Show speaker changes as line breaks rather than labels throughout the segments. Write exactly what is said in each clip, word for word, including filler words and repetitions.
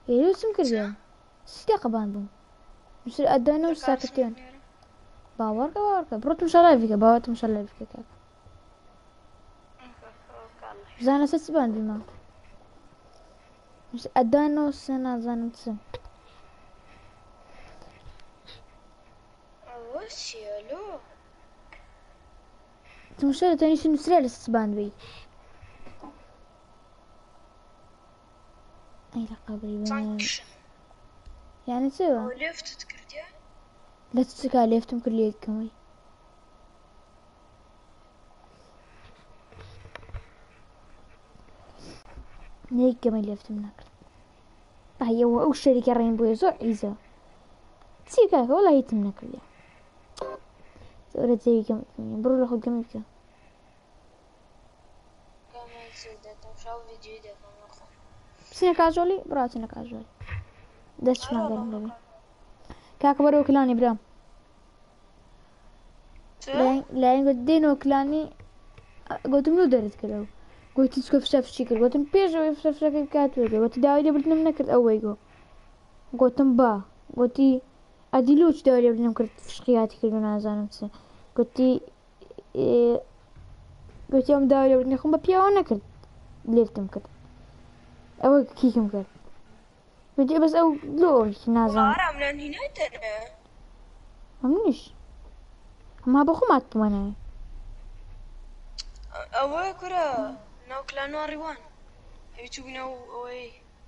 إيه اسم كريم سيدا قبان بوم مش أدانا وش ساكتين باورك باورك بروت مش الله فيك باورك مش الله فيك كاك زانا سسبان بما مش أدانا وش أنا زانا تسم
وش يلو
تمشي تاني شنو سريع سسبان بي أي رقابي
فانكشن
يعني سوا
أو ليفت تذكرتيها
لا تتسكى ليفتم كل يد كمي نيك كمي ليفتم ناكل هي هو أو شركة رينبو يزوع عيزة تسيكا والله يتم ناكل يا سورة زي كمي كمي برو لخو كمي كا
كمان سيدة تمشاو فيديو ده كمان أخو
سينا كاجولي برا سينا كاجولي دش ما قال نبي كاك برو كلاني برام لين لين قلت دينو كلاني قلت منو درت كلو قلت تسكف شاف شكل قلت بيجو يفشف شكل كاتوي قلت داودي بدنا منكر أويجو قلت با قلت أديلوش داودي بدنا منكر فشقياتي كل منازل نفسه قلت إيه قلت يوم داودي بدنا خم ببيا ونكر ليفتم كده أو كيكم كده بدي بس أو لو نازل
وارا من هنا تنا
منيش ما بخو ما تمنى
أوه كرة نو كلانو ريوان يوتيوب نو أوه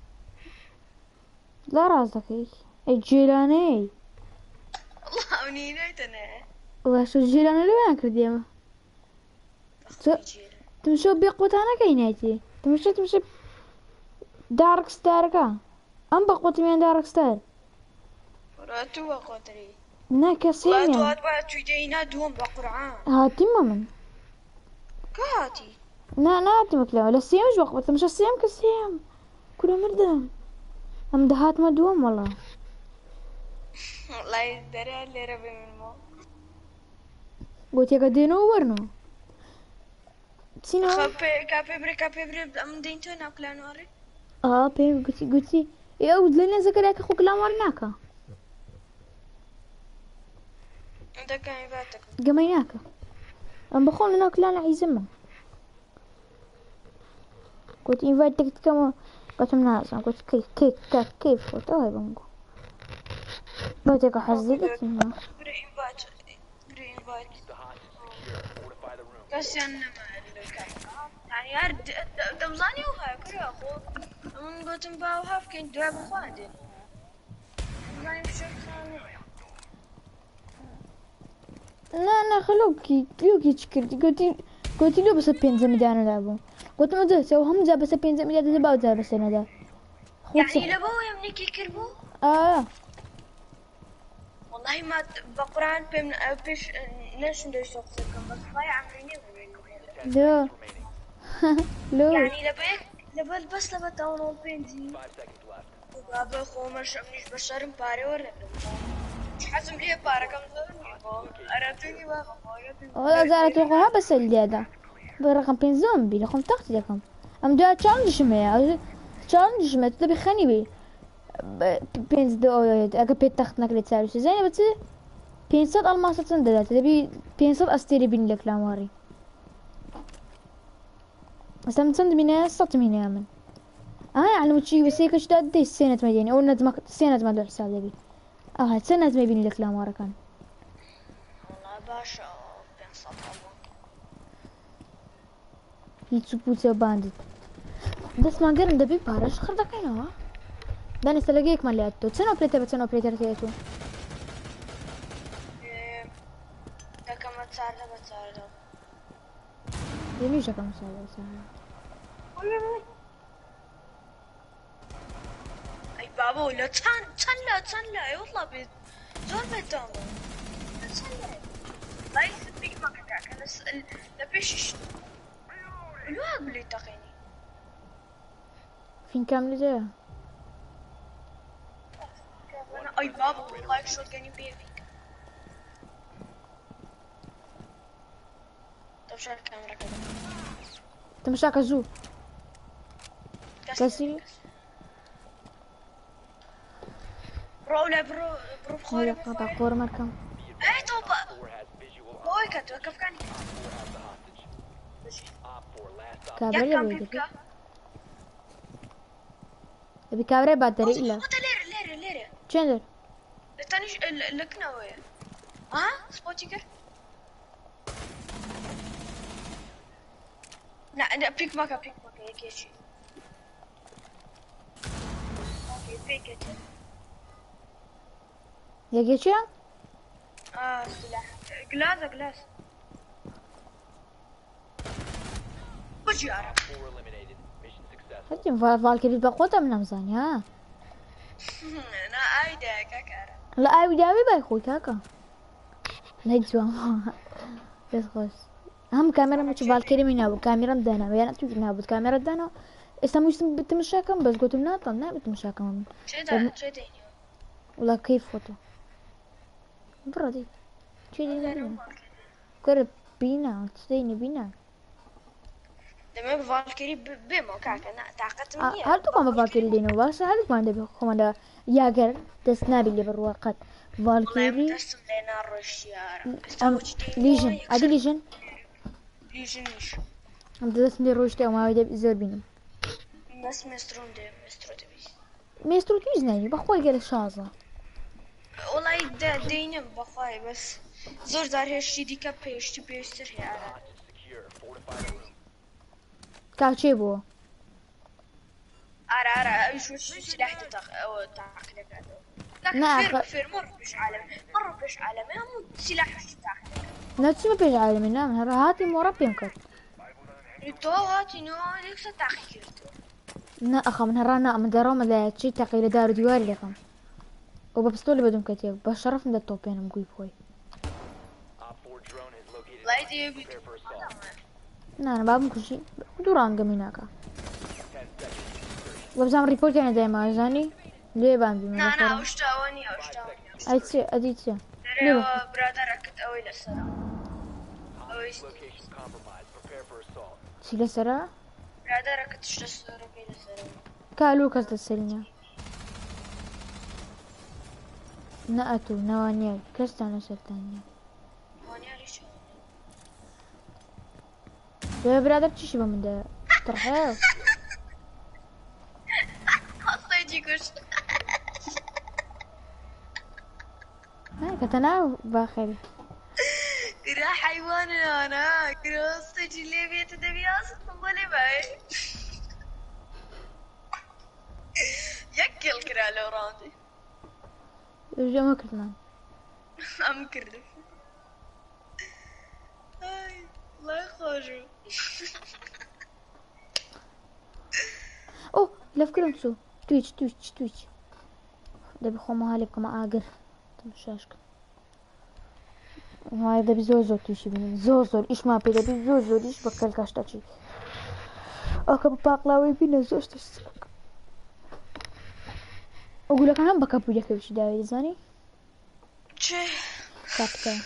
لا راسك هيك الجيلاني
الله من هنا تنا
وشو الجيلاني اللي وين كرديمه تمشوا بقوة أنا كيناتي تمشي تمشي دارك ستار كا أم بقوة مين دارك ستار
راتو وقدري
ناك سيميا
راتو أتبع تجينا دوم بقرعان
هاتي ممن
كاتي
نا ناتي مكلا ولا سيم مش بقوة تمشي سيم كسيم كله مردم أم دهات ما دوم والله
والله يدري اللي ربي من مو
قلت يا قدينو ورنو سينو
خبي كابي بري كابي بري أم دينتو نو كلانو ري
اه بي قلتي قلتي يا ود لنا زكرياك اخوك لا ورناك
انت كان يباتك
قميناك ام بخون لنا كلنا عايزمه قلت انفايتك كما قلت مناس قلت كيف كيف كيف كيف قلت اه بنقو قلت لك حزيتك هنا
بري انفايت بري انفايت كاسيان ما يعني يارد دمزاني وها كل يا اخو من قلت مباو هاف كين دواب خادن ما يمشي خاني
لا لا خلوكي لوكي تشكرتي قلتي قلتي له بس بينزا ميدان لعبوا قلت ما زهت وهم جاب بس بينزا ميدان زباو زاب بس انا ده
يعني لبو يمني كي كربو
اه
والله ما بقران بيم بيش ليش ندير شخصكم بس ضايع عمريني
لا لو
يعني لبيك لبل بس لبى تاون بينزي بابا خو مش مش بشرم باري ولا حزم لي بارا كم زور أردني بابا
والله زارت لقوها بس اللي هذا برقم بين زومبي لقم تحت لكم ام دو تشالنج ما تشالنج ما تبي خني بي بين دو اجا بيت تحت نقل تسالو زين بس بين صد الماسات سندلات تبي بين صد استيري بين لك لاماري بس من صند من صد من يمن اه على مشي بس هيك اشتاد دي السنة مديني او ند ما السنة ما دو حساب دبي اه السنة ما يبين لك لامارا كان
والله باشا بين صد
يتسبوت باندت بس ما قرن دبي بارش خردا كينوا داني سلاقيك مالي اتو تسنو بريتر تسنو بريتر تيتو
ده كما تساعده بتساعده
يميشا كم ساعة ساعة
اي بابا ولا تسان تسان لا تسان لا يطلع بيت زول بيتامو تسان لا لا يصدق ما كاك انا اسال لبيش الواق اللي تقيني
فين كامل جاي
اي بابا والله شو كان يبي فيك طب شو الكاميرا كده
انت مش كازو كاسي
برو لا برو برو بخوري
هذا قطع قور مركم
اي توبا هوي كت وقف كان
كابري
يا كان
بيجي
بيبكا
ابي كابري بعد دري لا
اوه ليرة ليرة ليرة
شندر
الثاني لكنا ويا ها سبوتي كر لا انا بيك ماكا بيك ماكا يا كيشي اوكي بيك
يا جيتشا
اه سلاح جلاس جلاس وش يعرف
هاتي فالكيري بقوة من نمزاني ها
انا ايدا كاكارا
لا اي داوي بايخوي كاكا نجوا بس خوش هم كاميرا مش فالكيري من ابو كاميرا مدانا ويانا تجي ابو كاميرا دانا استمو يسم بتمشاكم بس قلت لنا طلنا بتمشاكم
شدا شدا
ولا كيف فوتو برا دي شي دي قرب بينا تستيني بينا
لما فالكيري بيمو كاكا تعقدت مني
هل تقوم فالكيري دينو بس هل ما عندي كوماندا ياجر تسنابي اللي بالوقت فالكيري
تسم لنا الرش يا
ام ليجن ادي ليجن
ليجن مش
ام تسمي روشتي وما ويدا بزر بينم
بس مسترون ده مسترو تبي
ميسترو تيزني بخوي قال شازة
والله دا دينم بخواي بس زور دار هشتي دي كبيشتي بيشتر هي على
كاتشي بو
ارا ارا ايش وش سلاح تتاخ او تعقلك هذا
لا
فير
أخ...
فير مر بش عالم مر بش عالم هم سلاح وش تاخذ
نتسمى بيج عالمي نعم هاتي مربي يمكن
تو هاتي نو ليك ستاخي كرتو
نا أخا من هرانا من دارو ما لا تشي تقيل دار ديواري لكم وببستولي بدون كتير بشرف من التوبين مقوي بوي
لا يدي بي
نا أنا بابم كل شيء دوران قميناكا وبزام ريبورت يعني دايما زاني ليه بان بي
نا نا وش تاوني وش تاوني
أيتسي أديتسي
ليه برادرك تأوي للسلام أوي
سيلا سرا
برادرك تشتسر بي للسلام
كالو كاس السلنيا نأتو نوانيال كستانا سلتانيا
وانيا ليش
يا برادر تشي من ده ترحيل
حطيتي كش
هاي كتنا باخر
كرا حيوان انا كرا صيتي اللي بيت دبي اصلا ولا باي ياكل كرا لو راندي
رجع ما كلنا
ام كردف هاي الله يخرجوا
اوه لفكرهم شو تويتش تويتش تويتش ده بخو مهالي بكما اقر تمشاشك هاي ده بزوزو تويشي بني زوزو ايش ما بيدا بزوزو ايش بكال كاشتاچي اكا بباقلاوي بينا زوش تشتاك اقول لك انا بكا بوجا كيفش داوي زاني
چه
كابتا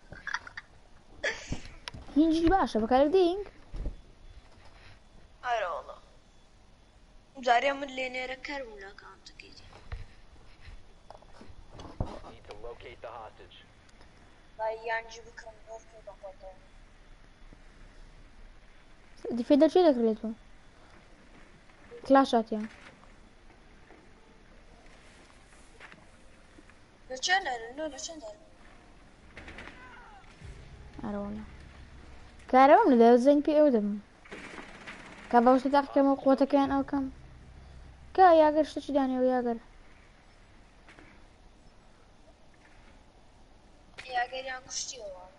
هينجي باشا بكالك دينك
هاي والله زاريا من اللي نركر ولا كانت كيدي لا يانجي بكم نور كده قطع
دي فيدر شي لك ريتو كلاشات يعني
لو channel لو لو channel
أرونا كارو من ده زين بي أودم كابوس تاخ كم قوة كان أو كم كا ياغر شتش داني وياغر
يا غير يان كشتي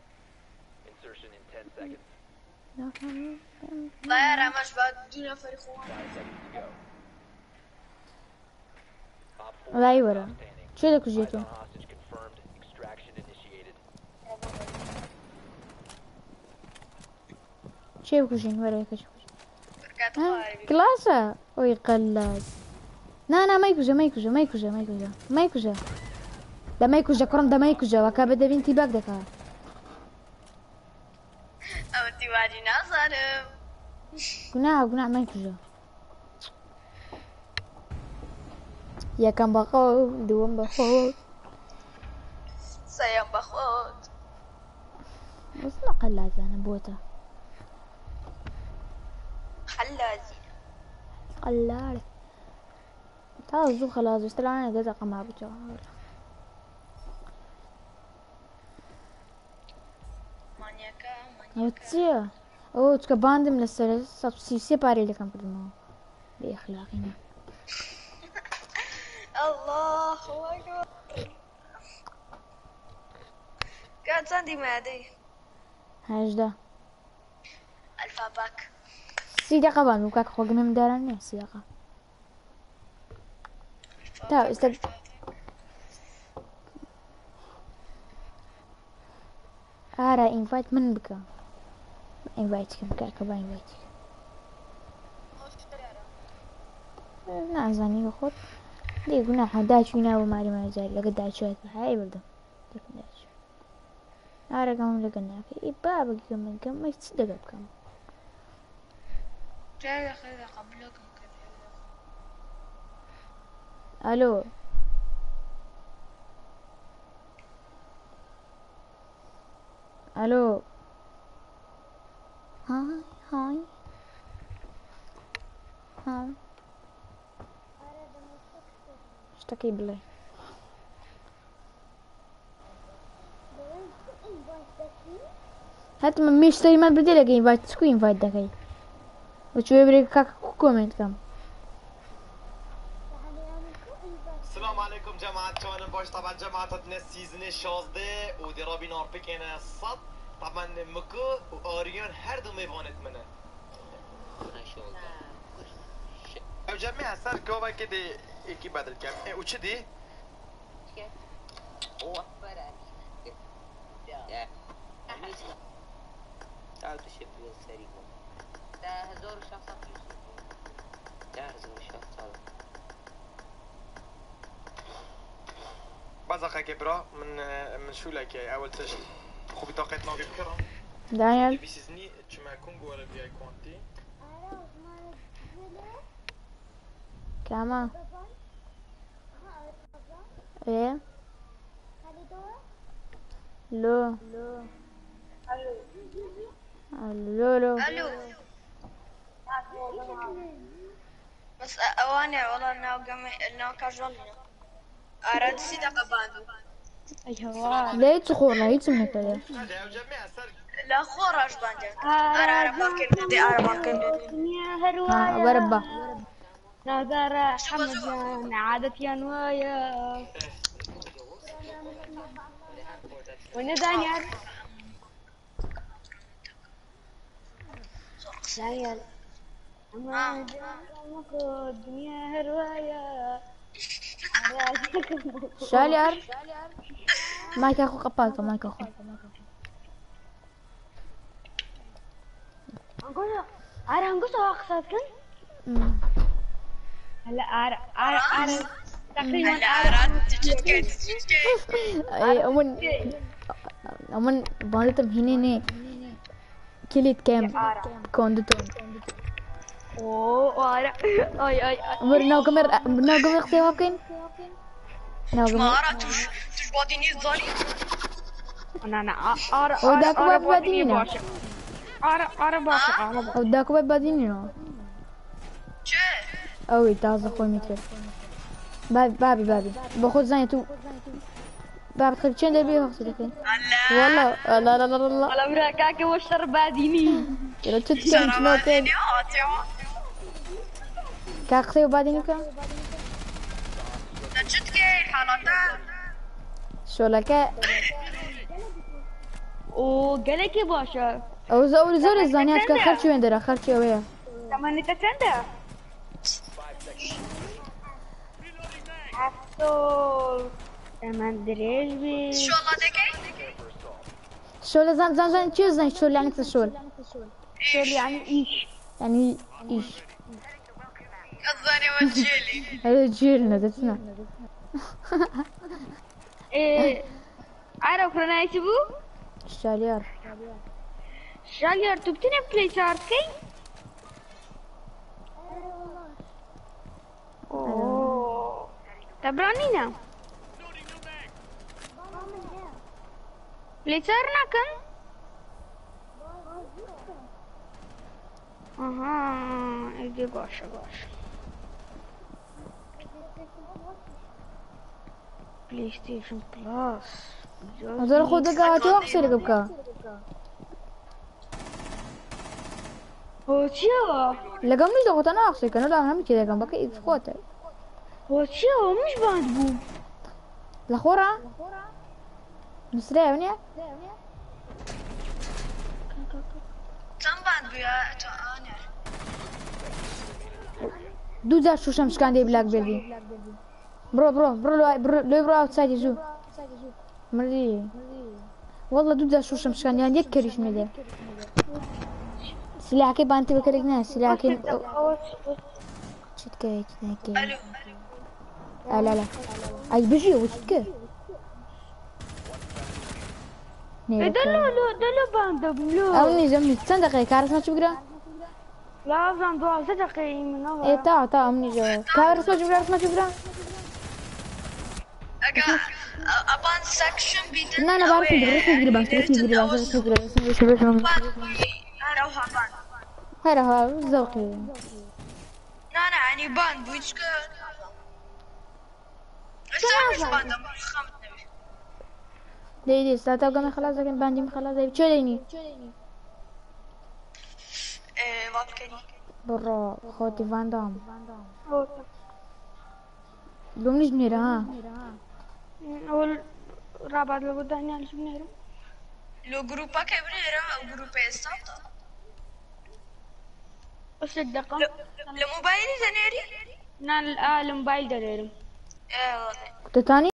لا يا رامش بعد دون فريخوان
لا يورا شو ذاك جيتو شو كوجين ولا كشف كلاسة وي قلاد نا نا ما يكوجا ما يكوجا ما يكوجا ما يكوجا ما يكوجا ده ما يكوجا كرم ده ما يكوجا وكا بدا بنتي باك دكا
او انتي واجي ناصر
قناع قناع ما يكوجا یەکەم بەخۆ دووەم بەخۆ
سەیەم بەخۆت
وەسمە قەلازانە بۆتە
حەلازی
قەلارە تا زوو خەلاص وسترانە دە دەقەما بچەوە
مانیەکە
ئەوە چییە؟ ئەوە چکە باندم لەسەر سەد و سی و سێ پارەی لەکەم کردمەوە بێ ئەخلاقینە
الله ئەکبەر کات چەندی مادەی
هەژدە
ئەلفا باک
سی دقە بان کاکە خۆگەمێم داران نییە سی دقە تا ئێستا ئارە ئینڤایت من بکە ئینڤایتکەم کاکە با ئینڤایت نازانی بە خۆت دێ گوناحە داچووی ناوە ماری ماجار لەگە داچوێتی های بردم ئارەکەم لەگە ناکە ئی با بگەم منکەم مەی چ دەگە بکەم ئەلۆ ئەلۆ های های های شتەکەی بڵێ هەتمە میشتەی من بدێ لەگە ئینڤایت چکو ئینڤایت دەکەی وەچوێ برێ کاکە کۆمنت کەم
السلام عليكم جماعة شلونكم باش طبعا جماعتنا السيزون شازده ودي رابي نار بكينا الصد طبعا مكو واريون هر دو ميفونت منه ما شاء الله او جميع سر كوبا كده ايكي بدل كام ايه وش دي هو تعال تشوف السريع ده هزار شخص ده هزار شخص بازاقا كبرا من من شو لك اول تشت خو بطاقتنا بكرة
دانيال
بيسيزني تشما كونغو ولا بي اي كوانتي
كاما ايه لو الو لو
الو بس اواني والله ناو قمي ناو كاجولنا اراد سي دقة باندو
ايوه لا تخورنا يتسمى كذا
لا خورج باندك ارى ارى باكن دي ارى باكن
يا هروايا
بربا
نظر حمد عادت يا نوايا وين دانيال دانيال ما جاء الدنيا هروايا
شاليار مايك اخو قبالته مايك اخو
أقول أنا أنقص أقصدكن هلا أنا أنا أنا تقريبا
أنا تجتكي تجتكي
اي امون امون باندتم هنيني كليت كام كوندتون
أوه أنا أي أي
امور ناو كمر ناو كمر اختي واقين ناو
ما
كمر
أرى تش تش باديني الظالم
أنا أنا أرى
وداك
أرى
باب بادينا
أرى أرى باشا أرى
وداك باب بادينا
شو
اوي تازه خوي متر بابي بابي بابي باخذ زاني تو بابي تخيل كم دبي وقت لكن والله لا لا لا لا
ولا براكاك وشر باديني
لو تتكلم شنو تاني كاختي وبعدين كا
تجتكي حالتا
شو لك
وقالك يا باشا
او زور زور الزانيات كا خرج وين درا خرج ويا
ثمانية تسعة حصول ما ادريش بي
شو الله دكي
شو لازم زان زان شو زان شو يعني شو
شو يعني ايش
يعني ايش
الظاني والجيلي
هذا جيلنا ذاتنا
ايه عارف رنا يسبو
الشاليار
شاليار تبتني بلاي شاركي اوه تبرانينا بليتر ناكن اها ايدي قوش قوش بلاي ستيشن بلاس
هذول خود قاعد واخسر قبكا
هو شو
لقم مش ضغط انا اخسر كانوا لا هم كذا كان بقى يفقوته
هو شو مش باندبو
الاخوره نسرع ونيا
كم بعد بيا انا
دو ذا شو شمس كان دي بلاك بيلدي برو برو برو لو برو لو برو اوتسايد يجو مري والله دو ذا شو شمس كان يعني يكرش ميدا سلاحك بانتي بكرك ناس سلاحك شت كي شت كي
الو
لا لا لا اي بيجي وشت
دلو لو دلو باندبو لو
أوني زمني تصدق دقيقة كارس ما تبغى
لازم دوا صدقي من اول
إيه تا تا أمني جو كارس ما تبغى كارس ما تبغى
اجا ابان سكشن بيت
لا أنا بعرف ندري بس ندري بس بس ندري بس بس ندري بس ندري شو بس
اروح ابان
هذا هو ذوقي
انا يعني بان بويشك بس بان خمس
دي دي ساعة تبغى خلاص لكن باندي خلاص زي شو ديني
ايه فالكري
برا خوتي فان دام لو مش بنيرة ها
اول رابط لو بدنا نعمل شو بنعمل
لو جروبا كبيرة او جروب استاتا
بس الدقم
لموبايلي زنيري
نال الموبايل دليل
ايه
كنت تاني